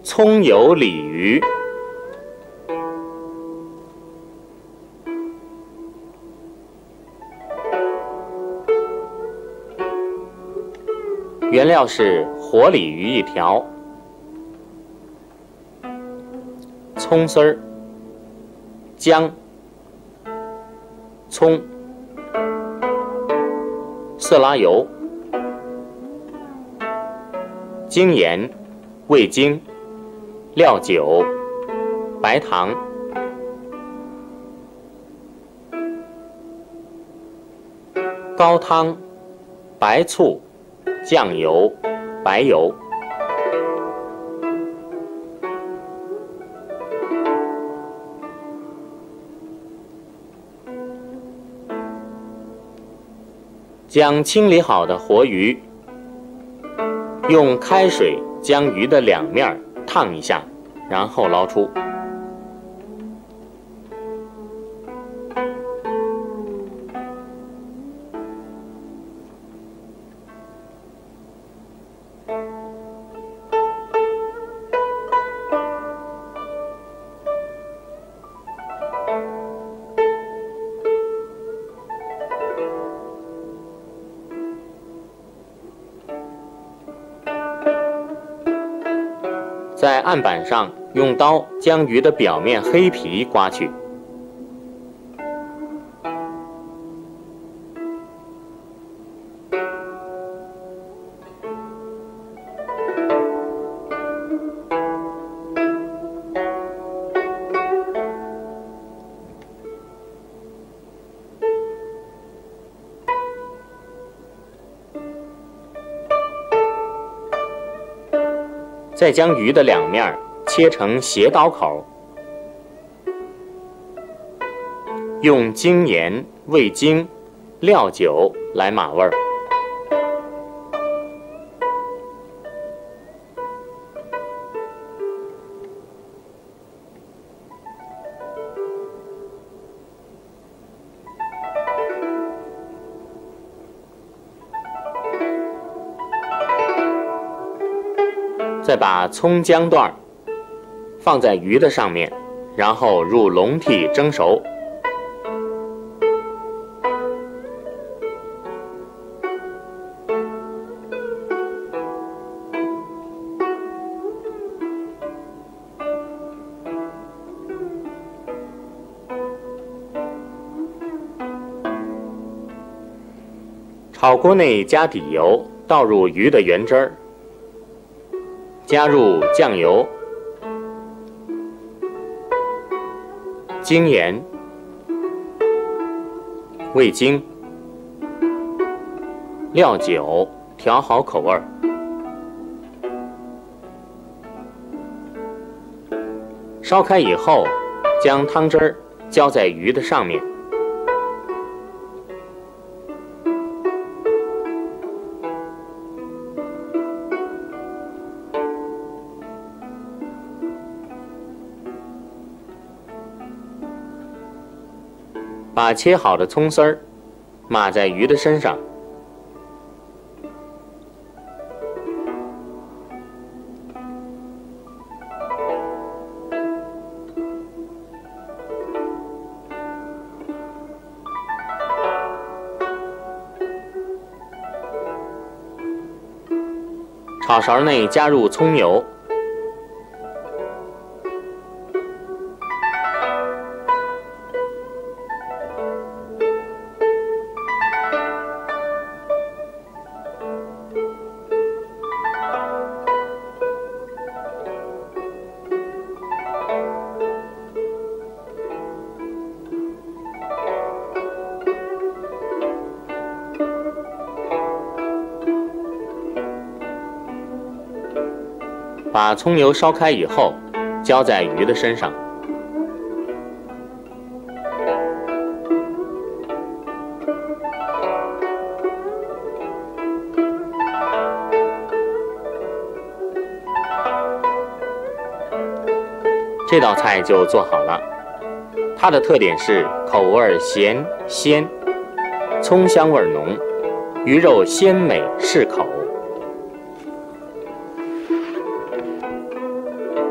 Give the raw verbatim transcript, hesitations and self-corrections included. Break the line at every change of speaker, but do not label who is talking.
葱油鲤鱼。原料是活鲤鱼一条，葱丝儿、姜、葱、色拉油、精盐、味精、料酒、白糖。高汤、白醋、酱油、白油。将清理好的活鱼，用开水将鱼的两面烫一下，然后捞出。在案板上用刀将鱼的表面黑皮刮去。再将鱼的两面切成斜刀口，用精盐、味精、料酒来码味儿。再把葱姜段放在鱼的上面，然后入笼屉蒸熟。炒锅内加底油，倒入鱼的原汁儿。加入酱油、精盐、味精、料酒，调好口味儿。烧开以后，将汤汁儿浇在鱼的上面。把切好的葱丝儿码在鱼的身上，炒勺内加入葱油。把葱油烧开以后，浇在鱼的身上。这道菜就做好了。它的特点是口味咸鲜，葱香味浓，鱼肉鲜美适口。